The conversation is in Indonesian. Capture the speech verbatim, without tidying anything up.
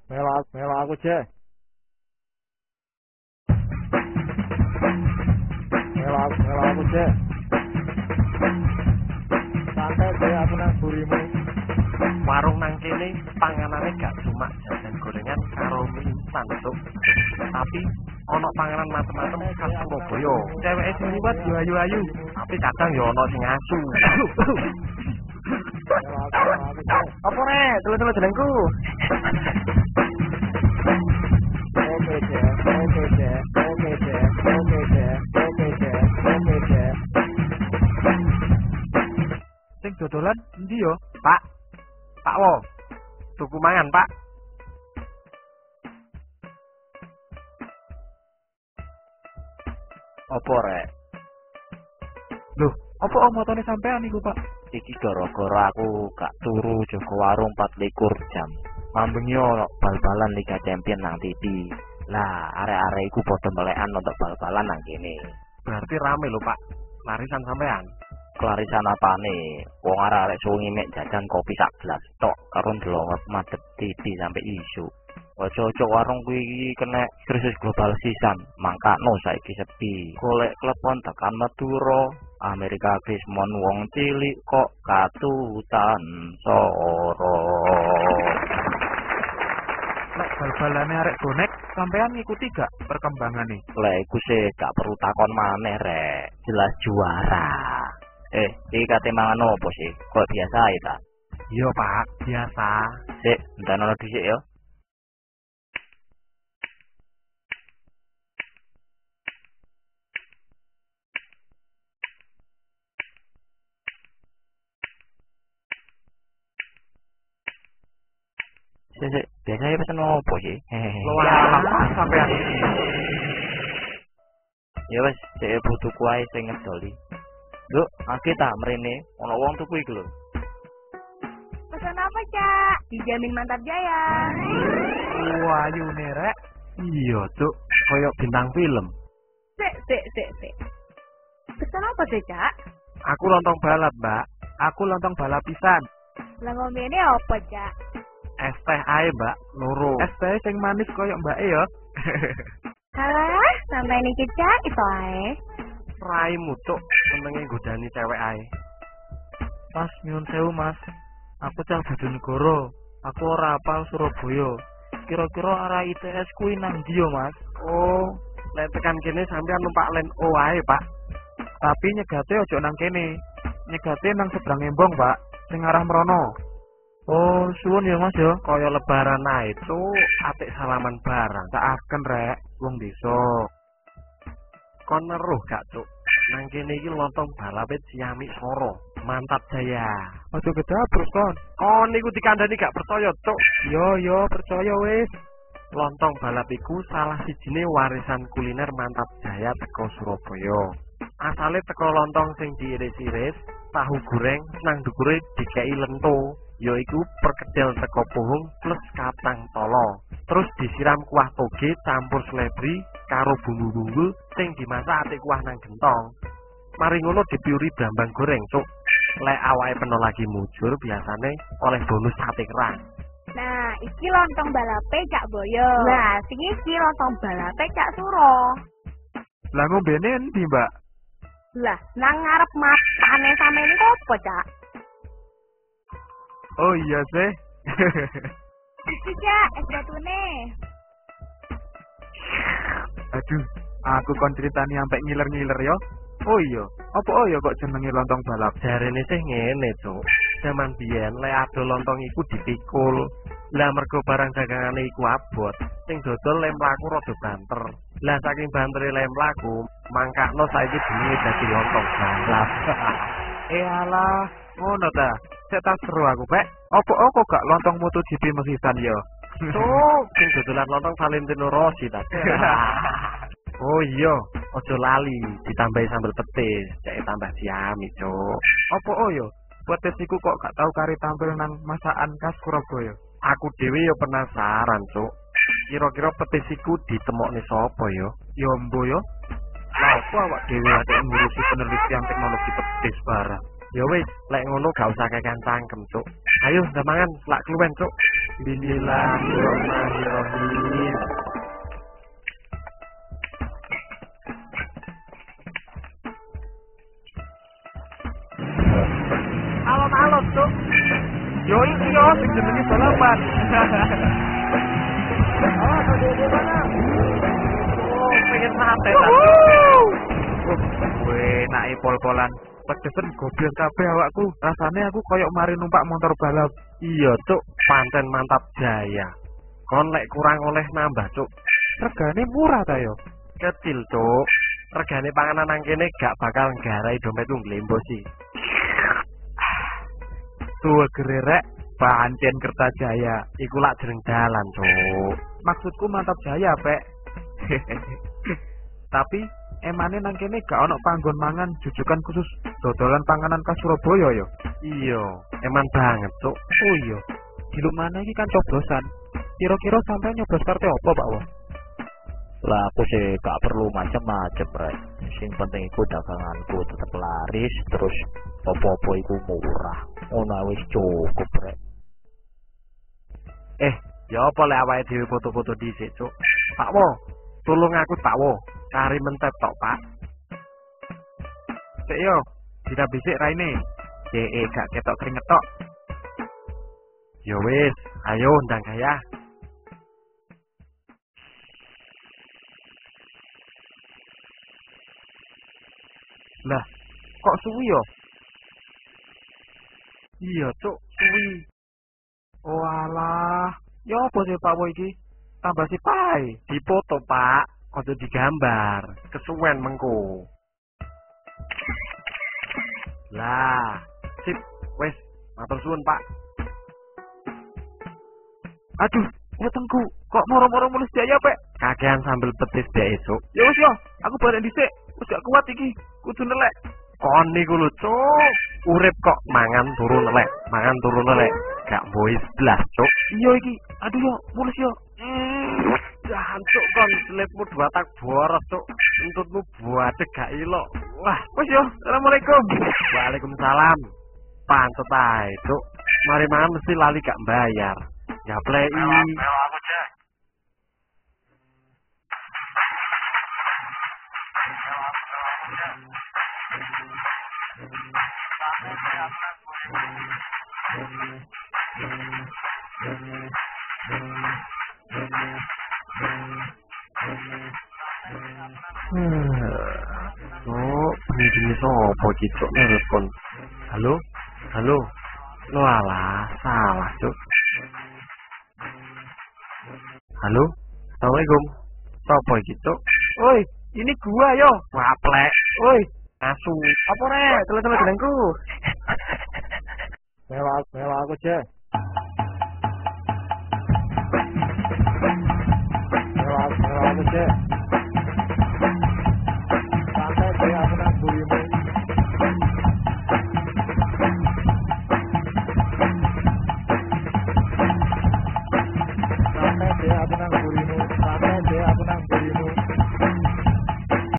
Melo melo aku je. Melo melo aku je. Santai je aku nang burimu. Warung nang kene panganane gak cuma jajan gorengan karo mie instan, Cuk. Tapi ana panganan macem-macem khas Surabaya. Ceweke sing liwat yo ayu-ayu, tapi kadang yo ana sing asu. Apa rek? Telu-telu jenengku. Oke je, oke je, oke je, oke je, oke je, oke je. Sing dodolan endi yo? Pak. Pak wo. Tuku mangan, Pak. Apa rek? Loh, apa om motone sampean iku, Pak? Iki gara-gara aku gak turu jaga warung empat likur jam. Mambengi ono bal-balan Liga Champion nang T V. Lah, arek-arek iku padha melekan untuk bal-balan nang kene. Berarti rame lho, Pak. Larisan sampean. Kelarisan apane? Wong arek-arek suwengi mek jajan kopi sak gelas tok karo ndelok madhep T V sampai isu. Ojo-ojo warung kuwi iki kena krisis global sisan, mangkano saiki sepi. Golek klepon tekan Madura, Amerika Krismon wong cilik kok katutan soro. Lek bal-balane arek bonek, sampean ngikuti gak perkembangane? Lek iku sih gak perlu takon maneh rek, jelas juara. Eh, iki kate mangan opo sih? Kok biasa ae ta? Iya, Pak, biasa. Sik, ndan dhisik ya. Sik, sik, biasanya pesen opo sih? Hehehe. Luar sampean. Ya wis, sik butuh kuwi sing ngedoli. Nduk, akeh ta mrene ana wong tuku iki lho. Pesan apa, Cak? Dijamin mantap jaya. Wah, ayu rek. Iya, Cuk. Koyok bintang film. Sik, sik, sik, sik. Pesan apa sih, Cak? Aku lontong balap, Mbak. Aku lontong balap pisan. Lah ngomene apa, Cak? Es teh ae, Mbak. Loro. Es teh sing manis koyo mbake ya. Halah, sampai niki Cak itu ae. Raimu, Cuk. Senenge godani cewek ae. Mas, nyuwun sewu, Mas. Aku cah Bojonegoro. Aku ora apal Surabaya. Kira-kira arah I T S kuwi nang ndi yo, Mas? Oh, lek tekan kene sampean numpak len O ae, Pak. Tapi nyegate ojo nang kene. Nyegate nang seberang embong, Pak. Sing arah mrono. Oh, suwun ya, Mas ya. Kaya lebaran ae, Cuk. Atik salaman barang. Tak aken rek, wong desa. Kon neruh gak, Cuk? Nang kene iki lontong balape Ciamik Soro. Mantap jaya. Aja kedabrus kon. Kon niku dikandani gak percaya, Cuk. Yo yo percaya wis. Lontong balap iku salah sijine warisan kuliner mantap jaya teko Surabaya. Asale teko lontong sing diiris-iris, tahu goreng nang dhukure dikei lento, yaiku perkedel teko pohong plus kacang tolo. Terus disiram kuah toge campur selebri karo bumbu-bumbu sing dimasak atik kuah nang gentong. Mari ngono dipiuri brambang goreng, Cuk. Lek awake peno lagi mujur biasane oleh bonus sate kerang. Nah, iki lontong balape Cak Boyo. Nah, sing iki lontong balape Cak Suro. Lah ngombene endi, Mbak? Lah, nang ngarep matane sampeyan iku apa, Cak? Oh iya sih. Iki Cak, es batune. Aduh, aku kon critani sampai ngiler-ngiler yo. Oh iya, apa oh ya kok jenenge lontong balap? Jarene sih ngene, Cuk. Zaman biyen lek ado lontong iku dipikul. Lah mergo barang dagangane iku abot, sing dodol lem mlaku rada banter. Lah saking bantere lem mlaku, mangkakno saiki jenenge dadi lontong balap. Eh alah, ngono ta. Sek tak seru aku, Pak. Apa kok gak lontong MotoGP mesisan yo? Cuk, sing dodolan lontong Valentino Rossi ta. Oh iya, ojo lali ditambahi sambal petis, cek tambah Ciamik, Cuk. Apa oh yo? Petis iku kok gak tau kari tampil nang masakan khas Surabaya. Aku dhewe yo penasaran, Cuk. Kira-kira petis iku ditemokne sapa yo? Yo mbo yo. Apa awak dhewe ate ngurusi penelitian teknologi petis barang. Ya wis, lek ngono gak usah kekan cangkem, Cuk. Ayo, ndak mangan, lak kluwen, Cuk. Bismillahirrahmanirrahim. Alon-alon, Cuk. Yo iki yo sing jenenge balapan. Oh, tadi di mana? Oh, pengen sate ta. Weh, naik pol-polan. Tegesen goblok kabeh awakku. Rasane aku koyok mari numpak motor balap. Iya, Cuk, pancen mantap jaya. Kon lek kurang oleh nambah, Cuk. Regane murah ta yo? Kecil, Cuk. Regane panganan nang kene gak bakal nggarai dompetmu nglembo sih. Tuwa gererek pancen Kertajaya. Iku lak jeneng dalan, Cuk. Maksudku mantap jaya, Pek. Tapi emane nang kene gak ono panggon mangan jujukan khusus dodolan panganan khas Surabaya yo. Iya, eman banget, Cuk. Oh iya. Diluk mana iki kan coblosan. Kira-kira sampai nyoblos partai apa, Pak Wah? Lah aku sih gak perlu macem-macem, Rek. Sing penting iku daganganku tetep laris, terus apa-apa iku murah. Ngono wis cukup, Rek. Eh, ya apa lek awake dhewe foto-foto dhisik, Cuk. Pak Wo, tulung aku Pak Wo. Kari mentep tok, Pak. Sik yo, dina bisik raine. Dee gak ketok keringet tok. Ya wis, ayo ndang gaya. Lah, kok suwi yo? Iya, Cuk, suwi. Oh alah, ya apa sih Pak Wo iki? Tambah si pai. Dipoto, Pak. Ojo digambar. Kesuwen mengko. Lah, sip, wis, matur suwun, Pak. Aduh, wetengku kok moro-moro mulus jaya, Pek. Kakean sambil petis dek esuk. Ya wis yo, aku balik dhisik. Wis gak kuat iki, kudu nelek. Kon niku lho, Cuk. Urip kok mangan turu nelek, mangan turu nelek. Gak bois blas, Cuk. Iya iki. Aduh yo, mulus yo. Hmm, jancuk kon selipmu dua tak boros, Cuk. Untutmu buadeg gak ilok. Wah, Wis yo, assalamualaikum. Waalaikumsalam. Pancet ae, Cuk. Mari mangan mesti lali gak bayar. Ya play. aku, Cek. Oh, ini sopo iki, Cuk, nelpon. Halo? Halo? Lo alah, salah, Cuk. Halo? Assalamualaikum. Sopo iki, Cuk? Oi, ini gua yo. Waplek. Oi, Asu. apa rek? Telepon jenengku. Mewah, mewah aku, Je.